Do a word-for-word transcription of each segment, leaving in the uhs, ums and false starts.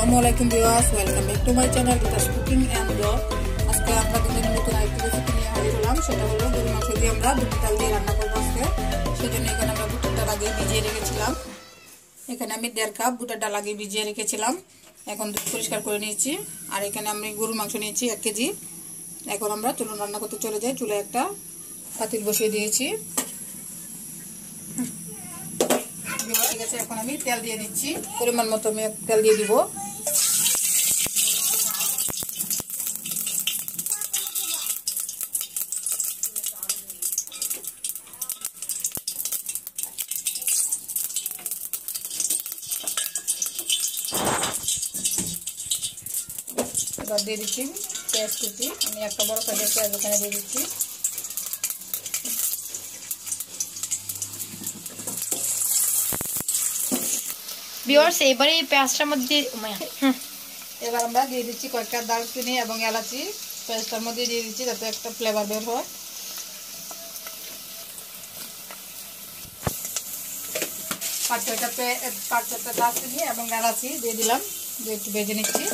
আসসালামু আলাইকুম viewers, welcome back to my channel Rita's cooking and blog. আজকে আপনাদের জন্য নতুন আরেকটি রেসিপি নিয়ে হাজির হলাম। সেটা হলো গরুর মাংস দিয়ে আমরা বুটের ডাল দিয়ে রান্না করবো আজকে। সেজন্য এখানে আমরা বুটের ডাল আগে ভিজিয়ে রেখেছিলাম। এখানে আমি দেড় কাপ বুটের ডাল আগে ভিজিয়ে রেখেছিলাম। এখন পরিষ্কার করে নিয়েছি। আর এখানে আমি গরুর মাংস নিয়েছি এক কেজি। এখন আমরা চুলো রান্না করতে চলে যাই। চুলে একটা পাতিল বসিয়ে দিয়েছি। ঠিক আছে, এখন আমি তেল দিয়ে দিচ্ছি। পরিমাণ মতো আমি তেল দিয়ে দিব। এবার দিয়ে দিচ্ছি পেঁয়াজ কুচি। আমি একটা বড় সাইজের পেঁয়াজ এখানে দিয়ে দিচ্ছি। ভিউয়ার্স, এবারে এই পেঁয়াজটার মধ্যে এবার আমরা দিয়ে দিচ্ছি কয়েকটা দারচিনি এবং এলাচি পেঁয়াজটার মধ্যে দিয়ে দিচ্ছি, যাতে একটা ফ্লেভার বের হয়। পাঁচ ছয়টা পাঁচ ছয়টা দারচিনি এবং এলাচি দিয়ে দিলাম, দিয়ে একটু ভেজে নিচ্ছি।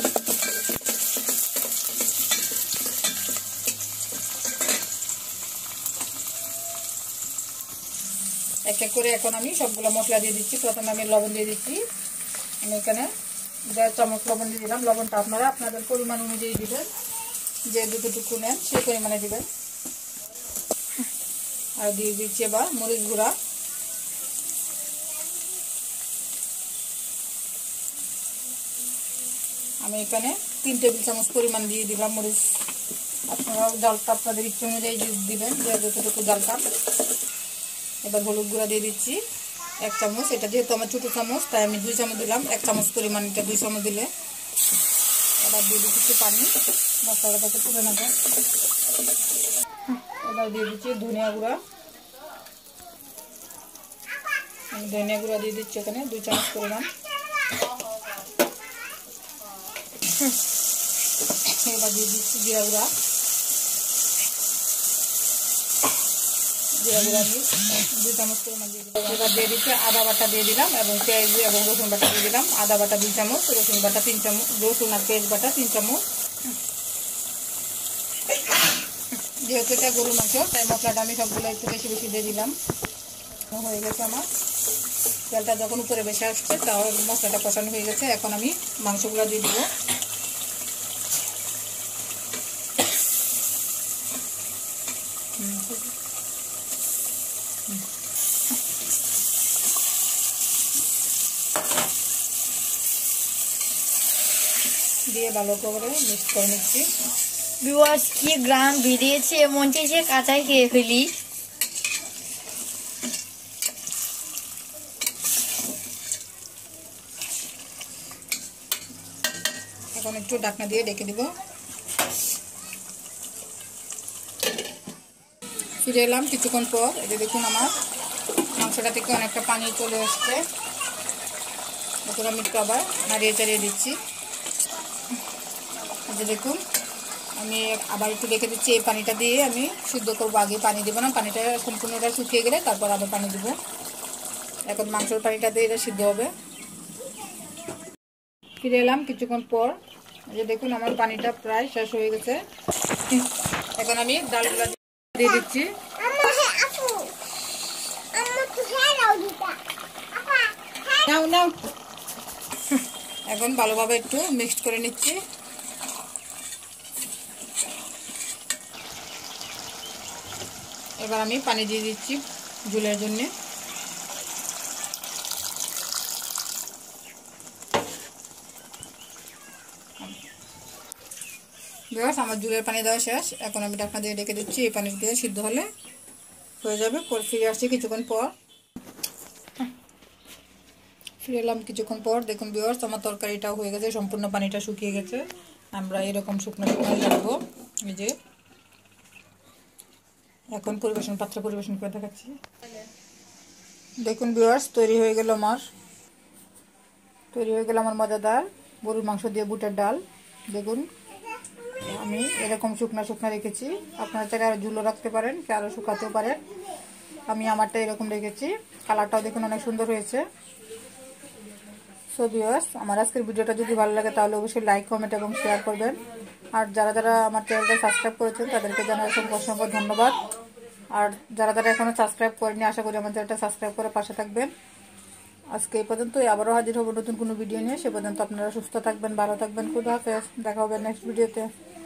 এক এক করে এখন আমি সবগুলো মশলা দিয়ে দিচ্ছি। প্রথমে আমি লবণ দিয়ে দিচ্ছি। আমি এখানে দেড় চামচ লবণ দিয়ে দিলাম। লবণটা আপনারা আপনাদের পরিমাণ অনুযায়ী দিবেন, যে যতটুকু নেন সেই পরিমাণে দিবেন। আর দিয়ে দিচ্ছি এবার মরিচ গুঁড়া। আমি এখানে তিন টেবিল চামচ পরিমাণ দিয়ে দিলাম মরিচ। আপনারা ডালটা আপনাদের ইচ্ছে অনুযায়ী দিবেন, যে যতটুকু ডালটা। এবার হলুদ গুঁড়া দিয়ে দিচ্ছি এক চামচ। এটা যেহেতু আমার ছোটো চামচ, তাই আমি দুই চামচ দিলাম। এক চামচ পরিমাণ এটা দুই চামচ দিলে। এবার দিয়ে দিচ্ছি একটু পানি, মশলাটাকে তুলে নেব। এবার দিয়ে দিচ্ছি ধনিয়া গুঁড়া। আমি ধনিয়া গুঁড়া দিয়ে দিচ্ছি এখানে দুই চামচ পরিমাণ। এবার দিয়ে দিচ্ছি জিরা গুঁড়া। জিরা গুঁড়া দিয়ে দুই চামচ পরিমাণ দিয়ে দিলাম। এবার দিয়ে দিচ্ছি আদা বাটা দিয়ে দিলাম এবং পেঁয়াজ এবং রসুন বাটা দিয়ে দিলাম। আদা বাটা দুই চামচ, রসুন বাটা তিন চামচ, রসুন আর পেঁয়াজ বাটা তিন চামচ। যেহেতু এটা গরুর মাংস, তাই মশলাটা আমি সবগুলো একটু বেশি বেশি দিয়ে দিলাম। হয়ে গেছে আমার তেলটা যখন উপরে বেশি আসছে, তাহলে মশলাটা কষানো হয়ে গেছে। এখন আমি মাংসগুলো দিয়ে দিব। দিয়ে ভালো করে মিক্স করে নিচ্ছি। ভিউয়ার্স, কি গ্রাম বেরিয়েছে, মন চাইছে কাঁচাই খেয়ে ফেলি। এখন একটু ঢাকনা দিয়ে ডেকে দিব। ফিরে এলাম কিছুক্ষণ পর। এই যে দেখুন, আমার মাংসটা থেকে অনেকটা পানি চলে আসছে। এখন আমি একটু আবার নাড়িয়ে চাড়িয়ে দিচ্ছি। এই যে দেখুন, আমি আবার একটু রেখে দিচ্ছি। এই পানিটা দিয়ে আমি সিদ্ধ করবো। আগে পানি দেবো না, পানিটা সম্পূর্ণটা শুকিয়ে গেলে তারপর আবার পানি দেবো। এখন মাংসের পানিটা দিয়ে এটা সিদ্ধ হবে। ফিরে এলাম কিছুক্ষণ পর। এই যে দেখুন, আমার পানিটা প্রায় শেষ হয়ে গেছে। এখন আমি ডালগুলো দিয়ে দিচ্ছি। নাও নাও। এখন ভালোভাবে একটু মিক্সড করে নিচ্ছি। এবার আমি পানি দিয়ে দিচ্ছি ঝোলের জন্য। বেশ, আমার ঝোলের পানি দেওয়া শেষ। এখন আমি ঢাকনা দিয়ে রেখে দিচ্ছি। এই পানি দিয়ে সিদ্ধ হলে হয়ে যাবে। পর ফিরে আসছি কিছুক্ষণ পর। ফিরে এলাম কিছুক্ষণ পর। দেখুন ভিউয়ার্স, আমার তরকারিটাও হয়ে গেছে, সম্পূর্ণ পানিটা শুকিয়ে গেছে। আমরা এরকম শুকনো শুকনো রাখবো। এই যে এখন পরিবেশন পাত্রে পরিবেশন করে দেখাচ্ছি। দেখুন ভিউয়ার্স, তৈরি হয়ে গেল আমার তৈরি হয়ে গেল আমার মজাদার গরুর মাংস দিয়ে বুটের ডাল। দেখুন, আমি এরকম শুকনা শুকনা রেখেছি। আপনারা চাইলে আরো ঝুলো রাখতে পারেন, কে আরো শুকাতেও পারেন। আমি আমারটা এরকম রেখেছি। কালারটাও দেখুন অনেক সুন্দর হয়েছে। সো ভিউয়ার্স, আমার আজকের ভিডিওটা যদি ভালো লাগে তাহলে অবশ্যই লাইক, কমেন্ট এবং শেয়ার করবেন। আর যারা যারা আমার চ্যানেলটা সাবস্ক্রাইব করেছেন তাদেরকে জানাই অসংখ্য অসংখ্য ধন্যবাদ। আর যারা যারা এখনো সাবস্ক্রাইব করেনি, আশা করি আমার চ্যানেলটা সাবস্ক্রাইব করে পাশে থাকবেন। আজকে এই পর্যন্তই, আবারও হাজির হব নতুন কোনো ভিডিও নিয়ে। সে পর্যন্ত আপনারা সুস্থ থাকবেন, ভালো থাকবেন। খুদা হাফেজ, দেখা হবে নেক্সট ভিডিওতে।